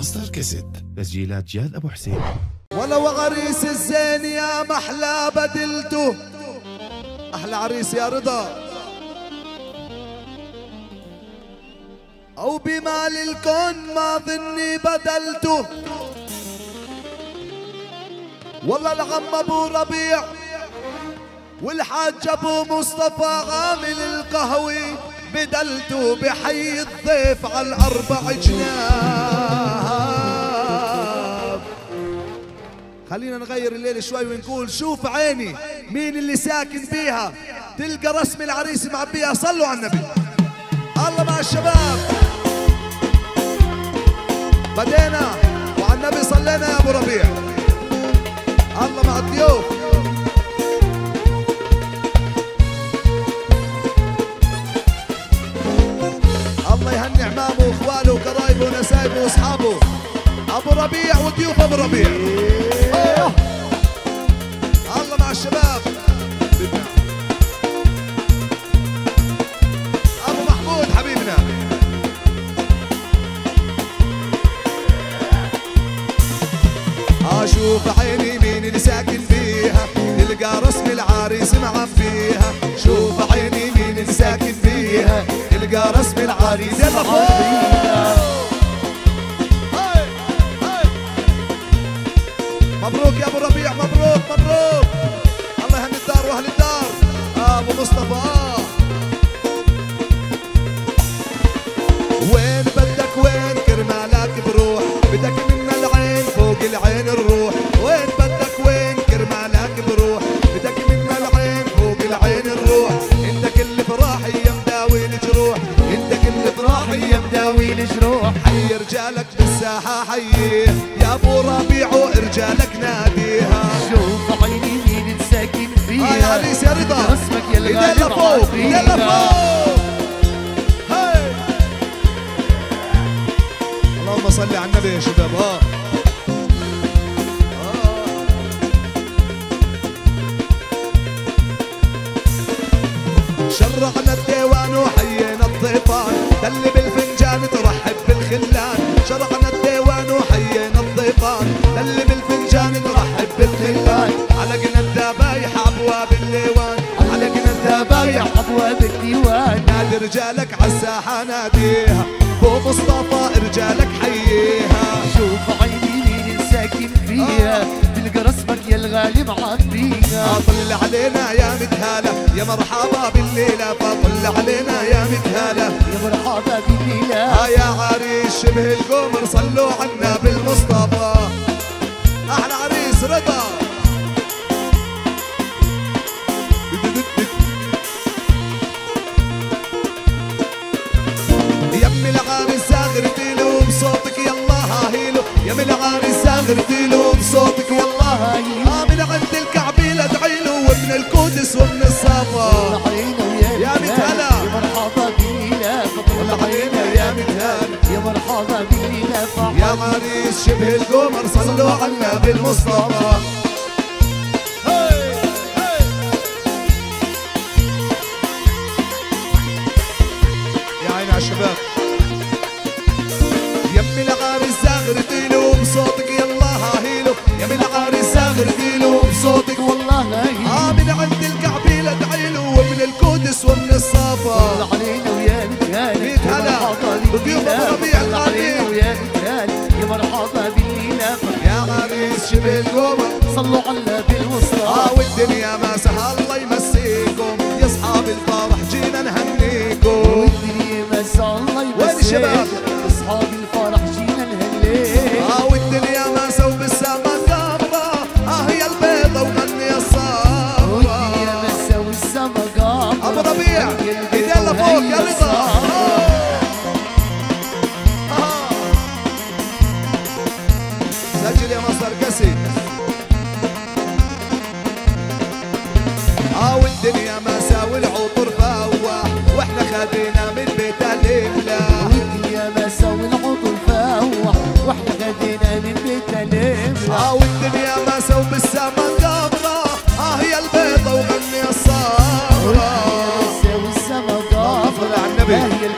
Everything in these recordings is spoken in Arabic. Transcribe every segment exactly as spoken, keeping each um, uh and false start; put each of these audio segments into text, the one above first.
ماستر كاسيت تسجيلات جاد ابو حسين. ولو عريس الزين يا محلى بدلته، احلى عريس يا رضا، او بمال الكون ما ظني بدلته. والله العم ابو ربيع والحاج ابو مصطفى عامل القهوي بدلته بحي الضيف على الاربع جناب. خلينا نغير الليل شوي ونقول شوف عيني مين اللي ساكن بيها، تلقى رسم العريس معبيها. صلوا على النبي. الله مع الشباب، بدينا وعلى النبي صلينا يا ابو ربيع. الله مع الضيوف. الله يهني عمامه واخواله وقرايبه ونسايبه واصحابه. ابو ربيع وضيوف ابو ربيع. أوه. الله مع الشباب. ابو محمود حبيبنا. اشوف عيني مين اللي ساكن فيها، تلقى رسم العريس معبيها. شوف عيني مين اللي ساكن فيها، تلقى رسم العريس معبيها. مبروك يا ابو ربيع، مبروك مبروك. الله يهني الدار واهل الدار. ابو مصطفى وين بدك وين كرمالك بروح، بدك منا العين فوق العين الروح. وين بدك وين كرمالك بروح، بدك منا العين فوق العين الروح. انت كل فرحي يا مداوي الجروح، انت كل فرحي يا مداوي الجروح. حي رجالك بالساحه حيه يا ابو ربيع ورجالك ناديها. شوف عيني مين ساكن فيها، آه يا عريس يا رضا، رسمك يا الغالي يلا فوق يلا فوق. هاي اللهم صل على النبي يا شباب. اه شرعنا الديوان وحيينا الضيفان، دل بالفنجان ترحب بالخلان. شرعنا الديوان وحيينا الضيفان، دل بالفنجان ترحب بالخلان. علقنا الذبايح ابواب الليوان، علقنا الذبايح ابواب الديوان. نادي رجالك عالساحه ناديها، ابو مصطفى رجالك حييها. شوف عيني مين ساكن فيها، تلقى رسمك يا الغالي معبيها. طل علينا يا متهالة يا مرحبا بالليلة، فطل علينا يا متهالة يا مرحبا بالليلة. ها يا عريس شبه القمر صلوا عنا بالمصطفى. احلى عريس رضا. يم العريس زغرتي له بصوتك يلا هاهيله، يم العريس زغرتي له بصوتك والله هاهيله. من عند الكعبة ادعي له ومن القدس ومن الصفا. يا متهلا يا مرحبا بالليلة، والله علينا يا متهلا يا مرحبا بالليلة. يا عريس شبه القمر صلوا عنا بالمصطفى. هاي هاي يا عيني عالشباب. يم العريس زغرتي له بصوتك يلا هاهيله، يم العريس زغرتي له بصوتك والله هاهيله. اه من عند الكعبة ادعي له ومن القدس ومن الصفا. الله علينا ويا متهالي، ميت هلا بضيوف ابو ربيع القادم. ويا متهالي يا مرحبا بالليلة. يا عريس شبه القمر صلوا على بالوسطى. اه والدنيا ما سهل الله يمسيكم يا اصحاب الفرح جينا نهنيكم. والدنيا ما سهل الله يمسيكم. وين الشباب؟ اصحاب الفرح جينا نهنيكم. اه والدنيا ما سو بالسما قامرة، اه هي البيضة وغني الصفرا. والدنيا ما سو السما قامرة. ابو ربيع ايدينا فوق يا رضا. سجل يا مصدر قسي. اه والدنيا ما ساوي العطر فواح، واحنا خدينا من بيت الاملاح. والدنيا ما سوي العطر فواح، واحنا خدينا من بيت الاملاح. اه والدنيا ما سو بالسما قامرة، اه هي البيضة وغني الصفرا. والدنيا ما سوي السما قامرة، صل على النبي. هي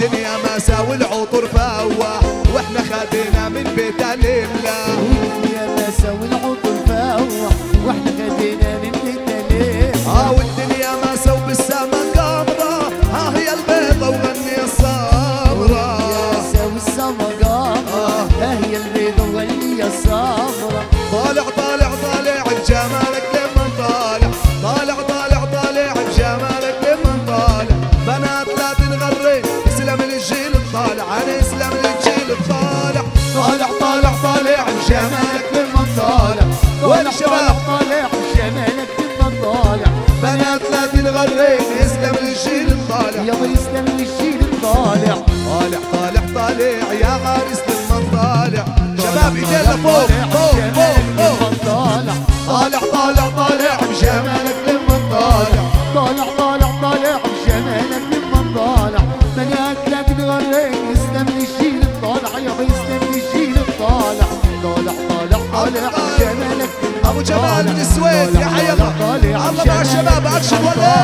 والدنيا ما ساوي العطر فواح واحنا خدينا من بيتها لله. والدنيا ما ساوي العطر فواح واحنا خدينا من بيتها لله. اه والدنيا ما ساوي بالسما قمرة ها هي البيضة وغني الصبرة. والدنيا ساوي السما قمرة ها هي البيضة وغني الصبرة. طالع طالع طالع بجمالك لمن طالع طالع طالع طالع بجمالك لمن طالع. بنات لا تنغري اسلم للجيل الطالع انا اسلم للجيل الطالع. طالع طالع طالع بجمالك لمن طالع. والشباب طالع بجمالك لمن طالع. بنات لا تنغري اسلم للجيل الطالع. يابا يسلم للجيل الطالع. طالع طالع طالع يا عريس لمن طالع. شباب ايدينا فوق فوق فوق فوق. طالع طالع طالع طالع بجمالك لمن طالع. طالع طالع طالع بجمالك لمن طالع. بنات لا تتغرق يسلم للجيل الطالع. يابا يسلم للجيل الطالع. طالع طالع طالع بجمالك ابو جمال من السويد يا حي الله. الله مع الشباب اكشن ولا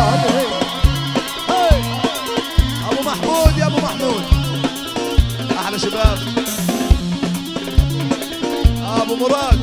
ابو محمود يا ابو محمود احلى شباب. ابو مراد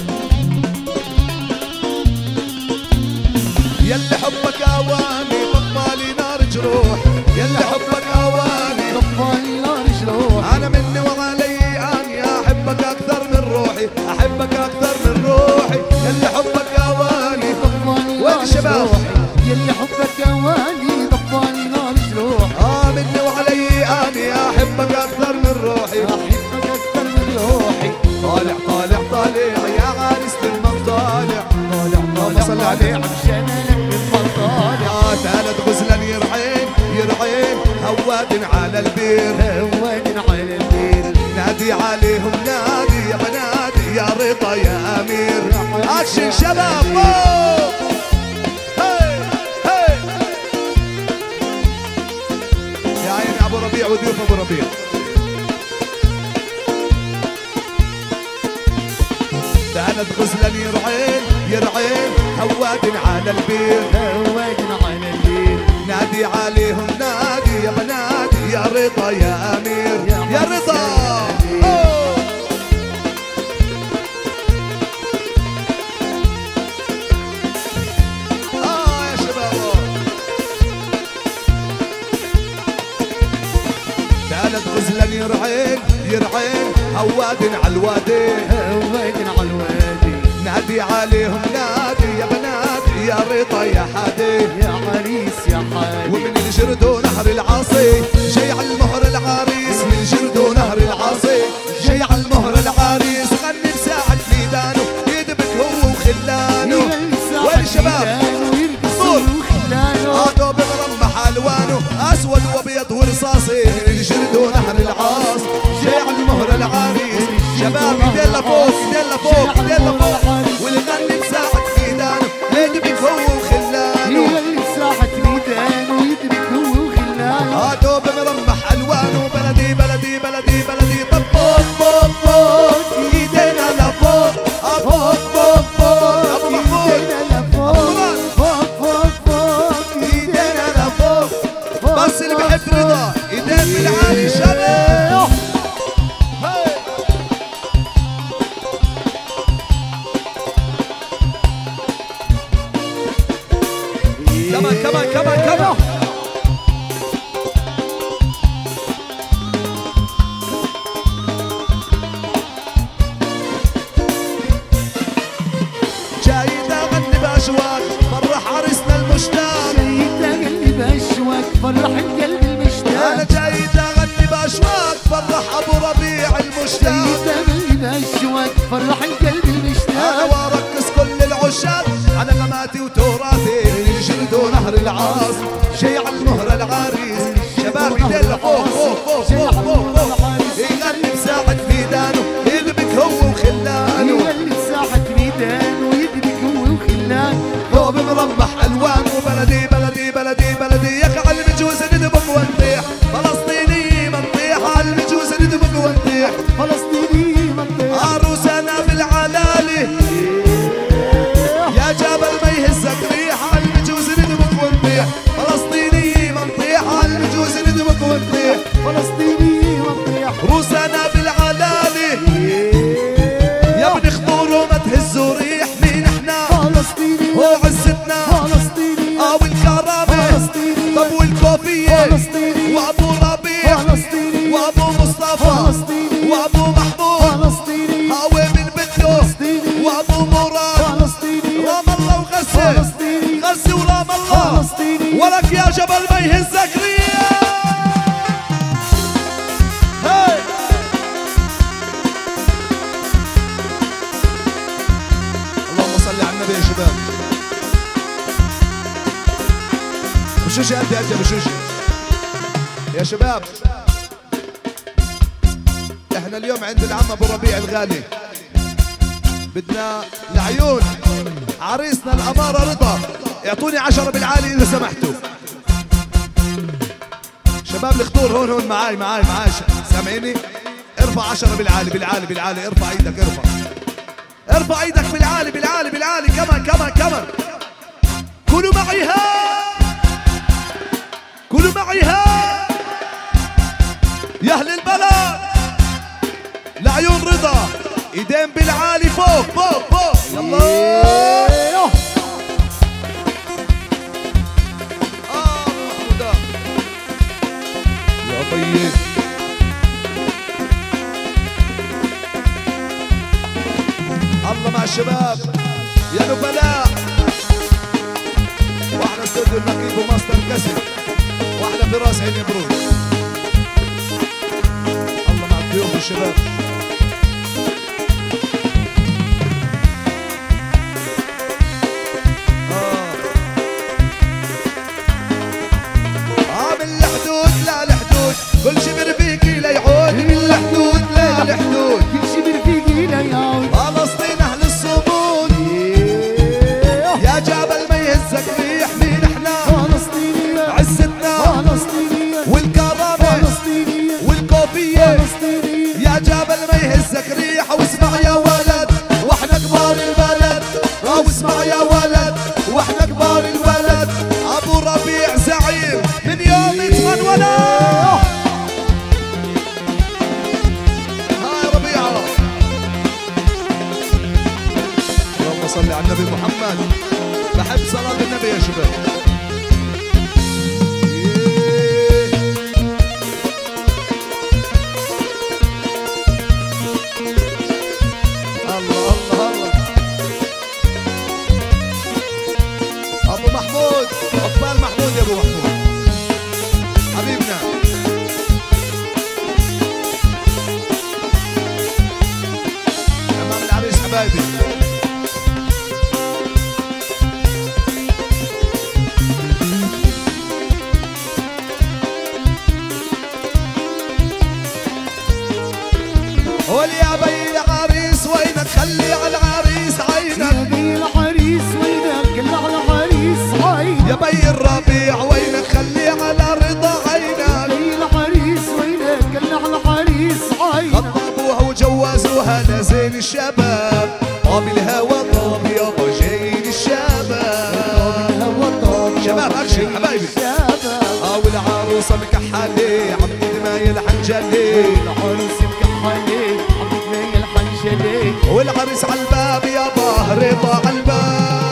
يلي حبك اواني طفالي نار جروح. يلي حبك اواني طفالي نار جروح. انا مني وعلي اني احبك اكثر من روحي احبك اكثر من روحي. يلي حبك اواني طفالي وين نار الشباب؟ جروح. يلي حبك اواني طفالي نار جروح. اه مني وعلي اني احبك اكثر من روحي احبك اكثر من روحي. طالع طالع طالع يا عريس لمن طالع. طالع طالع صل طالع عليه. بجمالك لمن طالع. آه ثالث غزلا يرعين يرعين هواد على البير. هواد على البير. نادي عليهم نادي يا بنادي يا رضا يا امير. اكشن شباب فوق. هي هي يا عيني ابو ربيع وضيوف ابو ربيع. ثالث غزلا يرعين يرعين هواد على البير. هواد على البير. نادي عليهم نادي يا بنادي يا رضا يا امير يا رضا. أوه. اه يا شباب ثالث غزلا يرعين يرعين هواد على الوادي. هواد على الوادي. نادي عليهم نادي يا بنادي يا رضا يا حادي. يا عريس يا حادي. ومن الجرد ونهر العاصي شيع المهر العريس. من جرد ونهر العاصي شيع المهر العريس. غني بساعة ميدانه يدبك هو وخلانه. وين الشباب؟ طول عادوا بمرمح الوانه اسود وابيض ورصاصي. من الجرد ونهر العاص شيع المهر العريس. شباب ايدينا فوق ايدينا فوق ايدينا فوق. والغني بساعة ميدانه يدبك هو وخلانه. ساعة ميدانه يدرك هو وخلانه. هاتوا بمرمح الوانه بلدي بلدي بلدي بلدي. طب فوق فوق فوق ايدينا لفوق. فوق فوق فوق ابو محمود فوق فوق فوق فوق ايدينا لفوق. بس اللي بحب رضا ايدين بالعالي شباب. كمان كمان كمان كمان. جاي اغني باشواق فرح عريسنا المشتاق. جاي تغني باشواق فرح القلب المشتاق. انا جاي اغني باشواق فرح ابو ربيع المشتاق. جاي تغني باشواق فرح القلب انا المشتاق. واركز كل العشاق على غماتي وتراثي. من الجلد ونهر العاص شيع المهر العريس. شباب ايدينا فوق فوق فوق فوق فوق فوق. يغني بساعة ميدانه يدبك هو وخلانه. يغني بساعة ميدانه يدرك هو وخلانه. ثوب مرمح الوان وبلدي بلدي بلدي بلدي. يا اخي على المجوز ندبك ونطيح فلسطيني منطيح. على المجوز ندبك ونطيح فلسطيني منطيح. عروسنا بالعلالي يا جبل ما يهزك ريح. على المجوز ندبك ونطيح فلسطيني منطيح. على المجوز ندبك ونطيح يهزك ريح. هاي اللهم صل على النبي يا شباب. بشوشي قد قد بشوشي يا شباب. احنا اليوم عند العم ابو ربيع الغالي، بدنا لعيون عريسنا الاماره رضا اعطوني عشرة بالعالي اذا سمحتوا. شباب الخطور هون هون معاي معاي معاي سامعيني؟ ارفع عشرة بالعالي بالعالي بالعالي. ارفع ايدك ارفع ارفع ايدك بالعالي بالعالي بالعالي. كمان كمان كمان. كلوا معي ها كلوا معي ها يا اهل البلد. لعيون رضا ايدين بالعالي فوق فوق فوق. يلا اه محمودة يا طيب. الله مع الشباب يا نبلاء. واحنا استوديو النقيب وماستر كسر، واحنا في راس عين برود. الله مع الضيوف والشباب. كل شبر فيكي لا يعود من الحدود لا الحدود. كل شبر فيكي لا يعود. فلسطين اهل الصمود يا جبل ما يهزك ريح. مين احنا؟ فلسطينية عزتنا فلسطينية والكرامة فلسطينية والكوفية فلسطينية. يا جبل ما يهزك ريح. واسمع يا ولد واحنا كبار البلد. واسمع يا ولد واحنا كبار البلد. ابو ربيع زعيم من يوم اتغنونا. صلي على النبي محمد. بحب صلاة النبي يا شباب. الله الله الله. ابو محمود عقبال محمود يا ابو محمود حبيبنا. امام العريس حبايبي. قول يا بي العريس وينك خلي على العريس عينك. يا بي العريس وينك خلي على العريس عينك. يا بي الربيع وينك خلي على رضا عينك. يا بي العريس وينك خلي على العريس عينك. خطبوها وجوزوها لزين الشباب. طاب الهوى طاب يابا جايين الشباب. الهوى طاب شباب اكشن حبايبي. اه والعروسه مكحله عم تدماي الحنجله. العروس مكحله عم تدماي الحنجله. والعريس على الباب يابا رضا على الباب.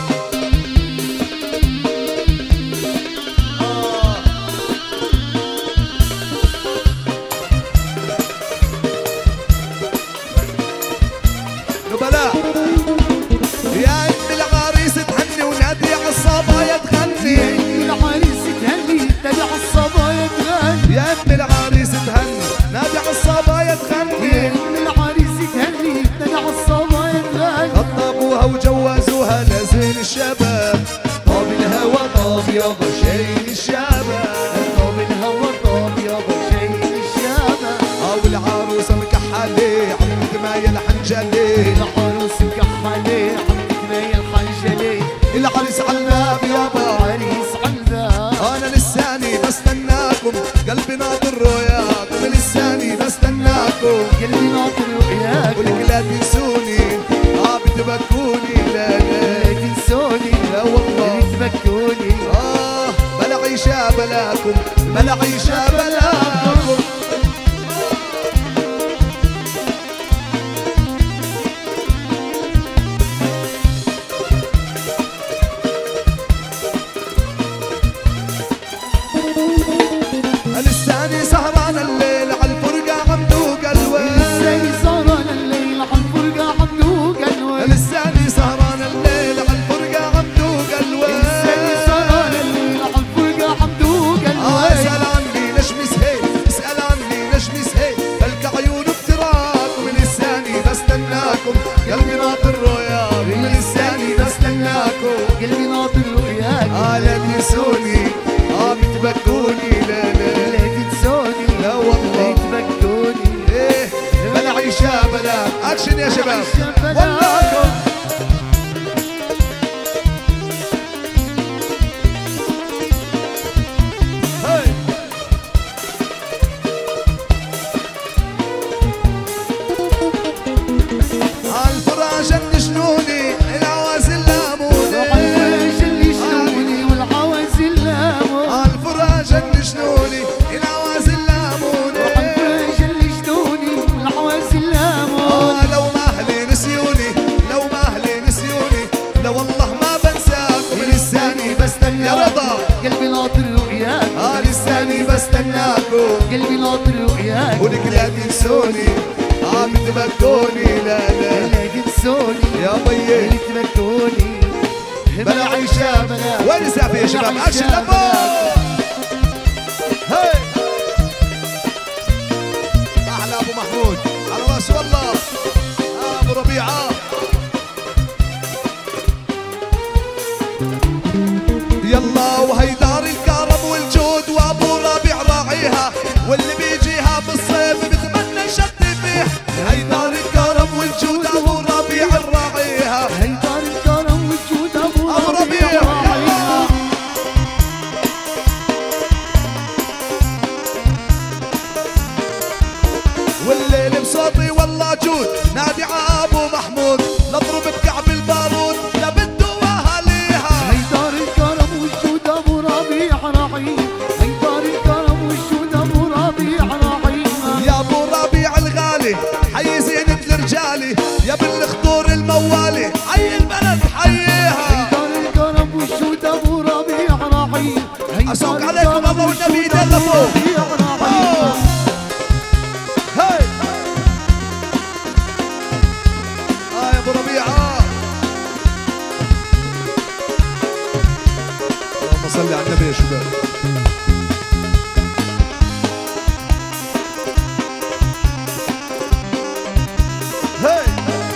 نبلاء يا ام العريس تهني ونادي على الصبايا تغني. يا ام العريس تهني نادي على الصبايا تغني. يا ام العريس تهني نادي على الصبايا تغني. يا ام العريس تهني نادي على الصبايا تغني. خطبوها وجوزوها لزين الشباب. طاب الهوى طاب يابا جايين الشباب. طاب الهوى طاب يابا جايين الشباب. اه والعروسه مكحله عم تدماي الحنجله. العروس مكحله عم تدماي الحنجله. العريس على الباب يابا العريس على الباب. انا لساني بستناكم قلبي ناطر رؤياكم. لساني بستناكم قلبي ناطر رؤياكم. ولك لا تنسوني اه بتبكوني. لا لا لا تنسوني لا والله بتبكوني. اه بلا عيشة بلاكم بلا عيشة بلاكم. لساني سهران الليل على الفرقة عم دوق الويل. لساني سهران الليل على الفرقة عم دوق الويل. لساني سهران الليل على الفرقة عم دوق الويل. لساني سهران الليل على الفرقة عم دوق تنسوني اه بتبكوني لا لا لا تنسوني لا والله تبكوني ايه بلا عيشة بلا اكشن يا شباب والله الفراش اللي شنوني العوازل لاموني الفراش اللي شنوني والعوازل لاموني الفراش اللي شنوني العوازل لاموني الفراش اللي شنوني والعوازل لاموني آه لو ما اهلي نسيوني لو ما اهلي نسيوني لو والله ما بنساكم لساني بستنى يا رضا قلبي ناطر رؤياك اه لساني بستناكم قلبي ناطر رؤياك ولك لا تنسوني اه بتبكوني لا لا لا تنسوني يا بيي تبكوني بلا عيشة بلا وين سافي يا شباب اكشن لفوق هي احلى ابو محمود على راس والله آه ابو ربيعه يلا وهي دار الكرم والجود وابو ربيع راعيها واللي بيجيها بالصيف بتمنى يشتي فيها هي دار الكرم والجود ابو ربيع راعيها هي دار الكرم والجود ابو ابو ربيع راعيها والليل بصوتي والله جود نادي على ابو محمود نضرب بكعب البارود لا بده واهاليها هي دار الكرم والجود ابو ربيع راعيها هي دار الكرم والجود ابو ربيع راعيها يا ابو ربيع الغالي حي زينة الرجالي يا بالخطور الموالي حي البلد حييها هي دار الكرم والجود ابو ربيع راعيها هي اسوق دار عليكم الكرم الله والنبي والجود يدلى أبو فوق ربيع راعيها. هاي اه يا ابو ربيعه اللهم صل على النبي يا شباب هاي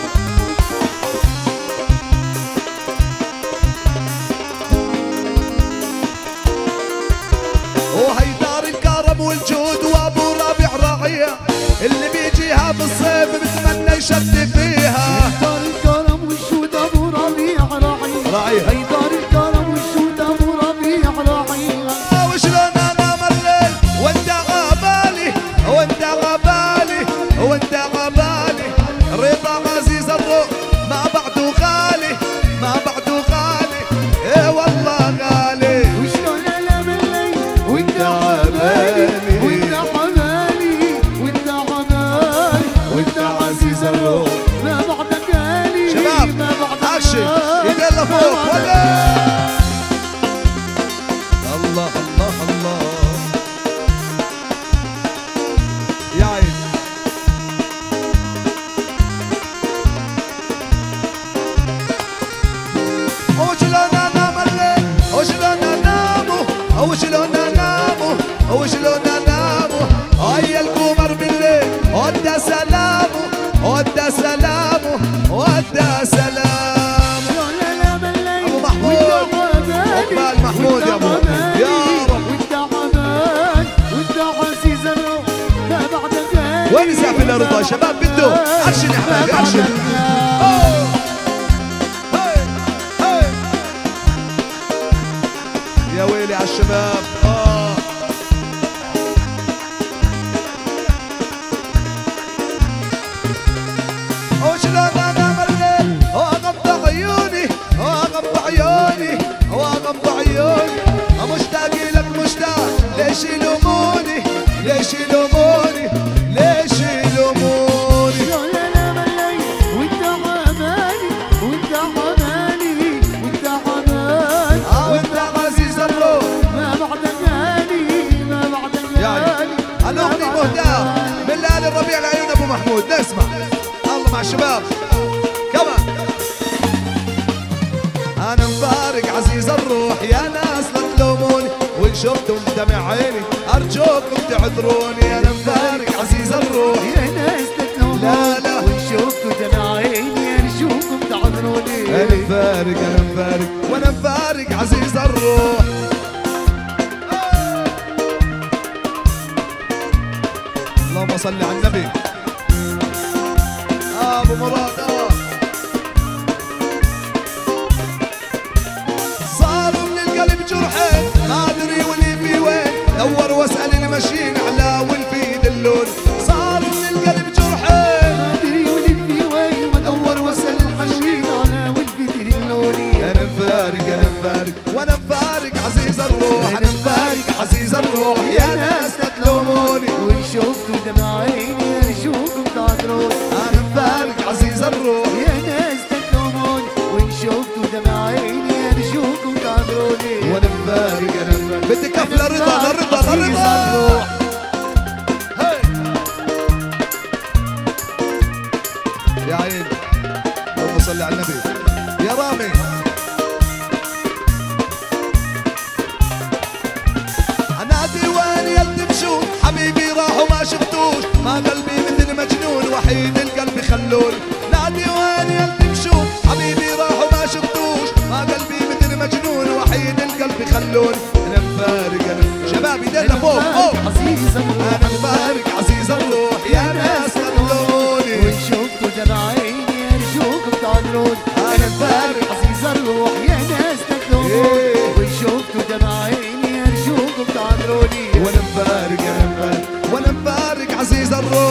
وهي دار الكرم والجود وابو ربيع راعيها اللي بيجيها بالصيف بتمنى يشتي فيها دار الكرم والجود ابو ربيع راعيها راعيها هي دار الكرم والجود ابو ربيع راعيها وشلون انا مليت وانت غبالي وانت غبالي وانت غبالي رضا عزيز الروح ما بعده غالي ما بعده غالي ايه والله غالي وشلون انا مليت وانت عبالي وانت حمالي وانت عبالي وانت عزيز الروح ما بعدك غالي شباب ما بعدك اكشن غالي ايدينا فوق ما بعدك ولا الله الله الله يا عيني وشلون انا مليت وشلون انامو وشلون انامو وشلون انامو هيا القمر بالليل ودى سلامو ودى سلامو ودى سلامو شلون انا مليت أبو محمود. وانت عبالي عقبال محمود يا أبو. وانت عبالي يا رب. وانت عبالي وانت عزيز الروح ما بعدك غالي وين يسافر رضا يا شباب بده اكشن يا حبايبي اكشن أوه. هاي هاي يا ويلي على الشباب اه وشلون انا مليت واغمض عيوني واغمض عيوني واغمض عيوني مشتاق لك مشتاق ليش يلوموني ليش يلوموني ليش يلوموني شلون انا مليت وانت عبالي وانت عبالي وانت عبالي اه وانت عزيز الروح ما بعدك غالي ما بعدك يا عيني غالي الاغنية مهداة من ليالي الربيع لعيون ابو محمود نسمع الله مع الشباب كمان انا مفارق عزيز الروح يا ناس لا تلوموني وان شفتم دمع عيني ارجوكم تعذروني انا مفارق عزيز الروح يا ناس تتلومون لا لا. وشوفتوا دمع عيني ارجوكم تعذروني انا مفارق انا مفارق وانا مفارق عزيز الروح اللهم صل على النبي. آه ابو مراد آه. صاروا من القلب جرحين ما ادري واللي في وين، دور واسال المشين على والفي يدلون. صاروا من القلب جرحين ما ادري واللي في وين، ودور واسال المشين على والفي يدلوني. انا مفارق انا مفارق وانا مفارق عزيز الروح، انا مفارق عزيز الروح يا ناس لا تلوموني. وان شفتوا دمع عيني ارجوكم تعذروني. انا مفارق عزيز الروح يا ناس تلوموني، وان شفتوا دمع عيني ارجوكم تعذروني. وانا مفارق انا مفارق. بدي كفله رضا للرضا للرضا. هي يا عيني اللهم صل على النبي. يا رامي انادي وين يل تمشون، حبيبي راحوا ما شفتوش، ما قلبي مثل مجنون وحيد القلب خلون. نادي وين يل تمشون، حبيبي راحوا ما شفتوش، ما قلبي مثل مجنون وحيد القلب خلون. انا مفارق انا شباب ايدينا فوق فوق. عزيز الروح، انا مفارق عزيز الروح يا ناس خلوني. وان شفتوا دمع عيني ارجوكم تعذروني. انا مفارق عزيز الروح يا ناس تلوموني. وان شفتوا دمع عيني ارجوكم تعذروني. وانا مفارق انا مفارق وانا مفارق عزيز الروح.